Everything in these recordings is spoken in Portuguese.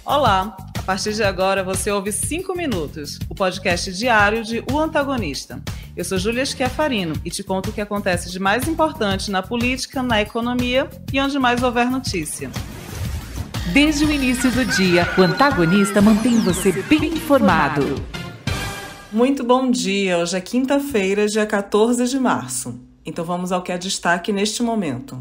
Olá! A partir de agora você ouve 5 Minutos, o podcast diário de O Antagonista. Eu sou Júlia Schiafarino e te conto o que acontece de mais importante na política, na economia e onde mais houver notícia. Desde o início do dia, o Antagonista mantém você bem informado. Muito bom dia! Hoje é quinta-feira, dia 14 de março. Então vamos ao que é destaque neste momento.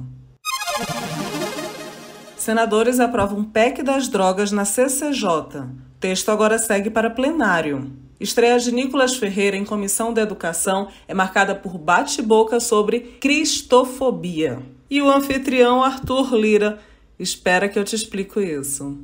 Senadores aprovam PEC das drogas na CCJ. O texto agora segue para plenário. Estreia de Nicolas Ferreira em Comissão da Educação é marcada por bate-boca sobre cristofobia. E o anfitrião Arthur Lira espera que eu te explico isso.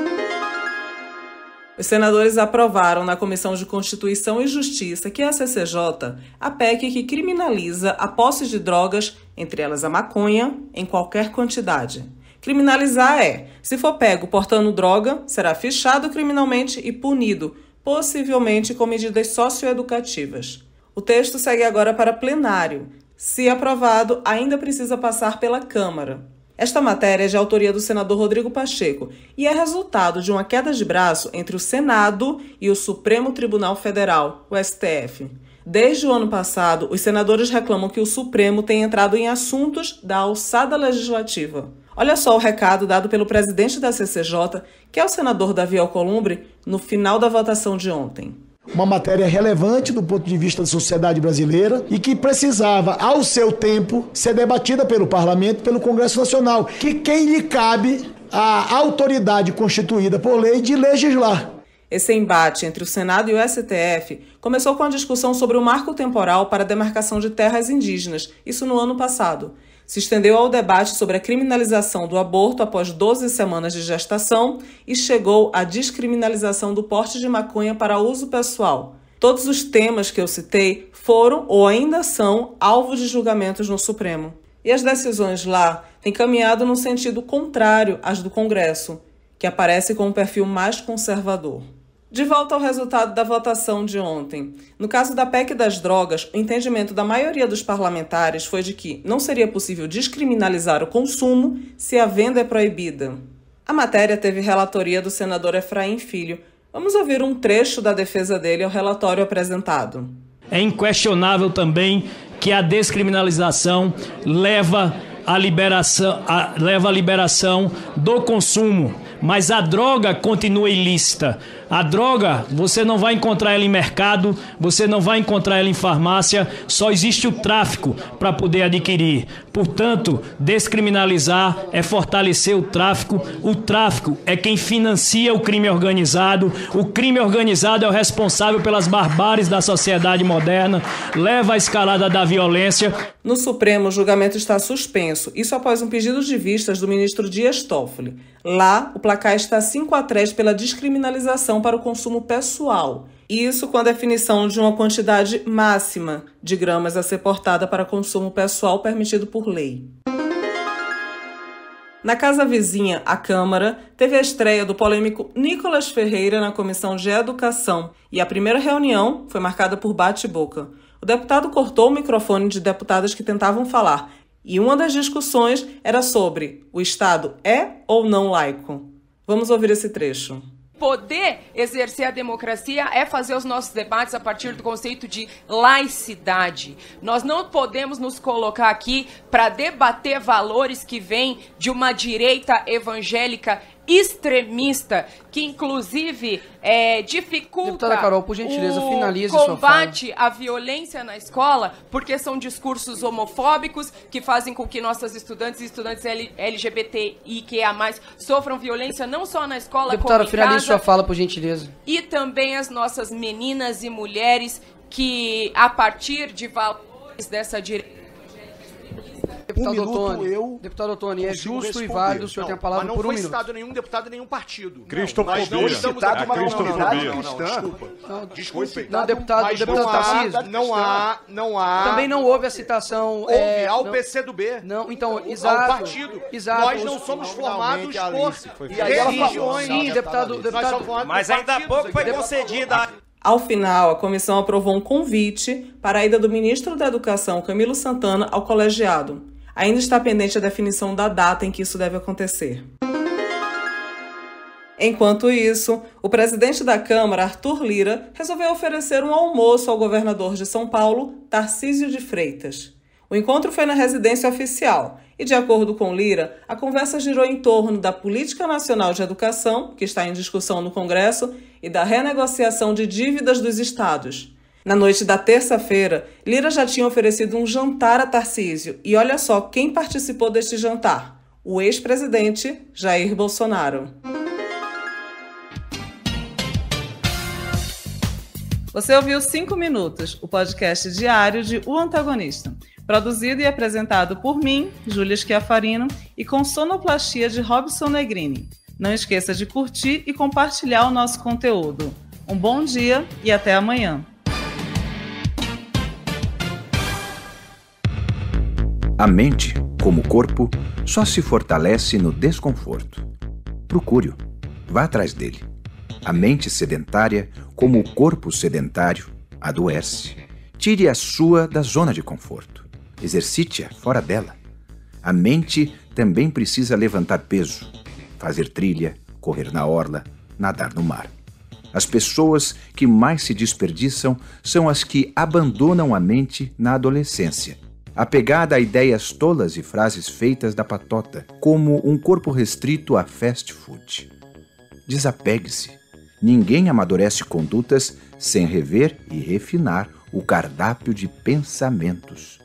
Os senadores aprovaram na Comissão de Constituição e Justiça, que é a CCJ, a PEC que criminaliza a posse de drogas, entre elas a maconha, em qualquer quantidade. Criminalizar se for pego portando droga, será fichado criminalmente e punido, possivelmente com medidas socioeducativas. O texto segue agora para plenário. Se aprovado, ainda precisa passar pela Câmara. Esta matéria é de autoria do senador Rodrigo Pacheco e é resultado de uma queda de braço entre o Senado e o Supremo Tribunal Federal, o STF. Desde o ano passado, os senadores reclamam que o Supremo tem entrado em assuntos da alçada legislativa. Olha só o recado dado pelo presidente da CCJ, que é o senador Davi Alcolumbre, no final da votação de ontem. Uma matéria relevante do ponto de vista da sociedade brasileira e que precisava, ao seu tempo, ser debatida pelo Parlamento, pelo Congresso Nacional, que quem lhe cabe a autoridade constituída por lei de legislar. Esse embate entre o Senado e o STF começou com a discussão sobre o marco temporal para a demarcação de terras indígenas, isso no ano passado. Se estendeu ao debate sobre a criminalização do aborto após 12 semanas de gestação e chegou à descriminalização do porte de maconha para uso pessoal. Todos os temas que eu citei foram ou ainda são alvo de julgamentos no Supremo. E as decisões lá têm caminhado no sentido contrário às do Congresso, que aparece com um perfil mais conservador. De volta ao resultado da votação de ontem. No caso da PEC das drogas, o entendimento da maioria dos parlamentares foi de que não seria possível descriminalizar o consumo se a venda é proibida. A matéria teve relatoria do senador Efraim Filho. Vamos ouvir um trecho da defesa dele ao relatório apresentado. É inquestionável também que a descriminalização leva à liberação do consumo, mas a droga continua ilícita. A droga, você não vai encontrar ela em mercado, você não vai encontrar ela em farmácia, só existe o tráfico para poder adquirir. Portanto, descriminalizar é fortalecer o tráfico é quem financia o crime organizado é o responsável pelas barbáries da sociedade moderna, leva à escalada da violência. No Supremo, o julgamento está suspenso, isso após um pedido de vistas do ministro Dias Toffoli. Lá, o placar está 5-3 pela descriminalização para o consumo pessoal. Isso com a definição de uma quantidade máxima de gramas a ser portada para consumo pessoal permitido por lei. Na casa vizinha, a Câmara, teve a estreia do polêmico Nicolas Ferreira na Comissão de Educação e a primeira reunião foi marcada por bate-boca. O deputado cortou o microfone de deputadas que tentavam falar e uma das discussões era sobre o Estado é ou não laico. Vamos ouvir esse trecho. Poder exercer a democracia é fazer os nossos debates a partir do conceito de laicidade. Nós não podemos nos colocar aqui para debater valores que vêm de uma direita evangélica extremista, que inclusive dificulta Deputada Carol, por gentileza, finalize o combate à violência na escola, porque são discursos homofóbicos que fazem com que nossas estudantes e estudantes LGBTIQA+, sofram violência não só na escola, deputada, como em finalize casa, sua fala, por gentileza. E também as nossas meninas e mulheres que, a partir de valores dessa direita, Deputado Ottoni, é justo e válido, o senhor tem a palavra por um minuto. Não foi citado nenhum deputado, nenhum partido. Cristofobia. Nós não estamos citado uma comunidade cristã. Desculpe. Não, deputado Tarcísio. Não há. Também não houve a citação. Houve ao PCdoB. Não, então, exato. Ao partido. Exato. Nós não somos formados por religiões. Sim, deputado. Mas ainda há pouco foi concedida. Ao final, a comissão aprovou um convite para a ida do ministro da Educação, Camilo Santana, ao colegiado. Ainda está pendente a definição da data em que isso deve acontecer. Enquanto isso, o presidente da Câmara, Arthur Lira, resolveu oferecer um almoço ao governador de São Paulo, Tarcísio de Freitas. O encontro foi na residência oficial e, de acordo com Lira, a conversa girou em torno da Política Nacional de Educação, que está em discussão no Congresso, e da renegociação de dívidas dos estados. Na noite da terça-feira, Lira já tinha oferecido um jantar a Tarcísio e olha só quem participou deste jantar: o ex-presidente Jair Bolsonaro. Você ouviu 5 Minutos, o podcast diário de O Antagonista, produzido e apresentado por mim, Júlia Schiafarino, e com sonoplastia de Robson Negrini. Não esqueça de curtir e compartilhar o nosso conteúdo. Um bom dia e até amanhã. A mente, como o corpo, só se fortalece no desconforto. Procure-o, vá atrás dele. A mente sedentária, como o corpo sedentário, adoece. Tire a sua da zona de conforto. Exercite-a fora dela. A mente também precisa levantar peso, fazer trilha, correr na orla, nadar no mar. As pessoas que mais se desperdiçam são as que abandonam a mente na adolescência, apegada a ideias tolas e frases feitas da patota, como um corpo restrito a fast food. Desapegue-se. Ninguém amadurece condutas sem rever e refinar o cardápio de pensamentos.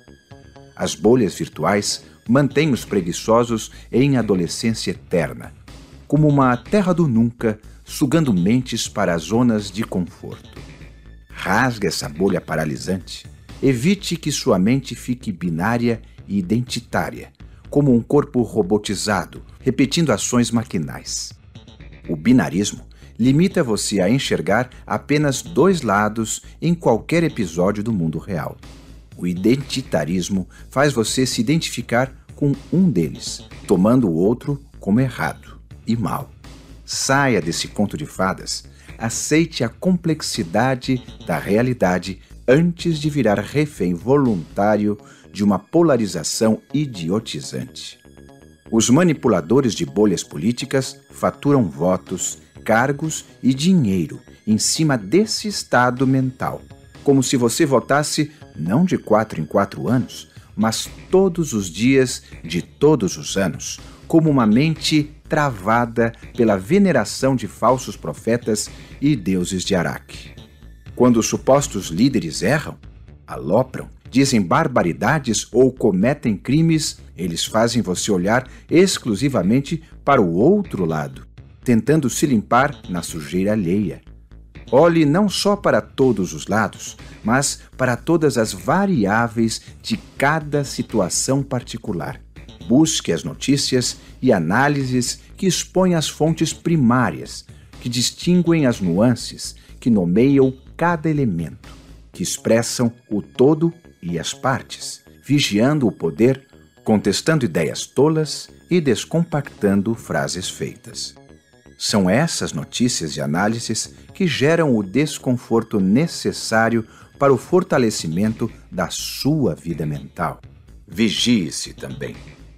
As bolhas virtuais mantêm os preguiçosos em adolescência eterna, como uma terra do nunca, sugando mentes para as zonas de conforto. Rasgue essa bolha paralisante. Evite que sua mente fique binária e identitária, como um corpo robotizado, repetindo ações maquinais. O binarismo limita você a enxergar apenas 2 lados em qualquer episódio do mundo real. O identitarismo faz você se identificar com um deles, tomando o outro como errado e mal. Saia desse conto de fadas. Aceite a complexidade da realidade antes de virar refém voluntário de uma polarização idiotizante. Os manipuladores de bolhas políticas faturam votos, cargos e dinheiro em cima desse estado mental, como se você votasse não de 4 em 4 anos, mas todos os dias de todos os anos, como uma mente travada pela veneração de falsos profetas e deuses de Araque. Quando os supostos líderes erram, alopram, dizem barbaridades ou cometem crimes, eles fazem você olhar exclusivamente para o outro lado, tentando se limpar na sujeira alheia. Olhe não só para todos os lados, mas para todas as variáveis de cada situação particular. Busque as notícias e análises que expõem as fontes primárias, que distinguem as nuances, que nomeiam cada elemento, que expressam o todo e as partes, vigiando o poder, contestando ideias tolas e descompactando frases feitas. São essas notícias e análises que geram o desconforto necessário para o fortalecimento da sua vida mental. Vigie-se também.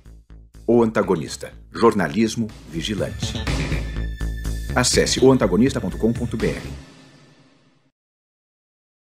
O Antagonista, jornalismo vigilante. Acesse oantagonista.com.br.